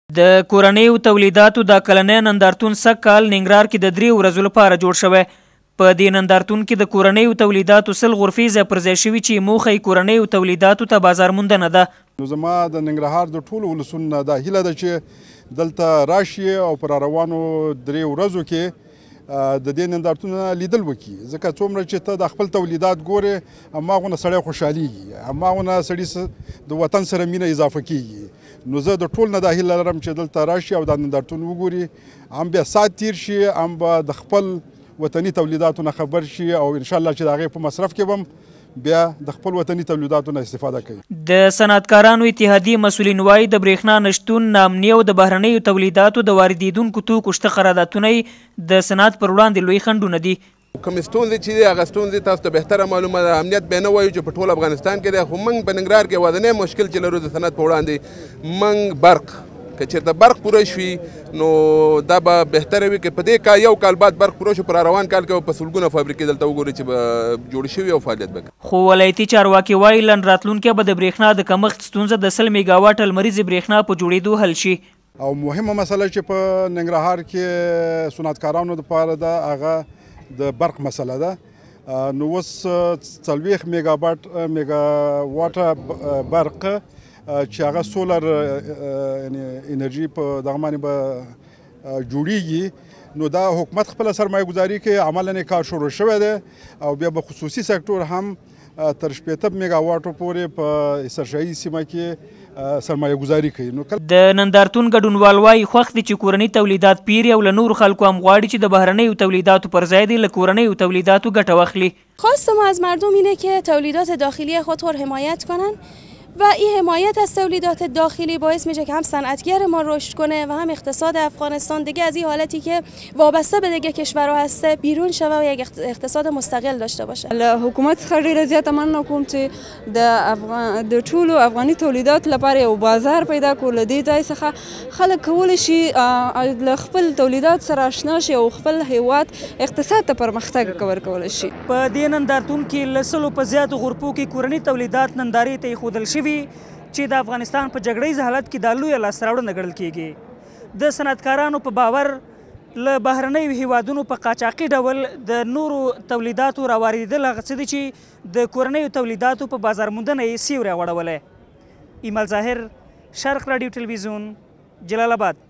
د کورنیو تولیداتو د کلنی نندارتون سږ کال ننګرهارکې د 3 ورځو لپاره جوړ شوی. په دې نندارتون کې د کورنیو تولیداتو 100 غرفې ځای پر ځای شوي چې موخه یې کورنیو تولیداتو ته بازار موندنه ده. نو زما د ننګرهار د ټولو ولسونو نه دا هیله ده چې دلته راشي او پر روانو 3 ورځو کې د دې نندارتون لیدل وکړي، ځکه څومره چې ته د خپل تولیدات ګورې هماغونه سړی خوشحالېږي، هماغونه سړي د وطن سره مینه اضافه کېږي. نو زه د ټول نه دا هیله لرم چې دلته راشي او دا نندارتون وګوري، هم بیا ساعت تیر شي، هم به د خپل وطني تولیداتو نه خبر شي او انشاءالله چې د هغې په مصرف کې به بیا د خپل وطني تولیداتو نه استفاده کوي. د صنعتکارانو اتحادیې مسؤلین وایي د برېښنا نشتون، ناامني او د بهرنیو تولیداتو د واردېدونکو توکو شته قراردادونه د صنعت پر وړاندې لوی خنډونه دي. کوم ستونزې چې دي هغه ستونزې تاسو ته بهتره معلومه ده. امنیت به نه وایو چې په ټول افغانستان کې دی، خو موږ په ننګرهار کې یوازینی مشکل چې لرو د صنعت په وړاندې موږ برق، که چېرته برق پوره شي نو دا به بهتره وي. که په دې کال یو کال بعد برق پوره شو، پر روان کال کې په سلګونه فابریکې دلته وګورئ چې به جوړې شوي او فعالیت وکړي. خو ولایتي چارواکي وایي لنډ راتلونکی به د برېښنا د کمښت ستونزه د 100 میګاواټ لمریزې برېښنا په جوړېدو حل شي. او مهمه مسله چې په ننګرهار کې صنعتکارانو دپاره ده هغه د برق مسله ده. نو اوس 40 میګاواټه برق چې هغه سولر انرژي په دغه باندې به جوړیږي، نو دا حکومت خپله سرمایه گذاري کوي، عملاً یې کار شروع شوی دی او بیا به خصوصي سکتور هم تر 80 میګاواټو پورې په سرشاهي سیمه کې سرمایه گذاري کوي. د نندارتون ګډونوال وایي خوښ دي چې کورني تولیدات پیري او له نورو خلکو هم غواړي چې د بهرنیو تولیداتو پر ځای له کورنیو تولیداتو ګټه واخلي. خواست ما از مردم اینه که تولیدات داخلی خود رو حمایت کنن و این حمایت از تولیدات داخلی باعث میشه که هم صنعتگر ما رشد کنه و هم اقتصاد افغانستان دیگه از این حالتی که وابسته به دیگه کشورها هسته بیرون شوه و یک اقتصاد مستقل داشته باشه. حکومت څخه ډیره زیاته مننه کوم چې د ټولو افغاني تولیدات لپاره یو بازار پیدا کړو. له دې ځای څخه خلک کولی شي له خپل تولیدات سره اشنا شي او خپل هیواد اقتصاد ته پرمختګ ورکولی شي. په دې نندارتون کې له 100 په زیاتو غرفو کې کورني تولیدات نندارې ته ایښودل شوي چې د افغانستان په جګړیز حالت کې دا لویه لاسته راوړنه ګڼل کېږي. د صنعتکارانو په باور له بهرنیو هیوادونو په قاچاقي ډول د نورو تولیداتو راواردېدل هغه څه دي چې د کورنیو تولیداتو په بازار موندنه یې سیوری غوړولی. ایمل ظاهر، شرق راډیو ټلویزیون، جلال آباد.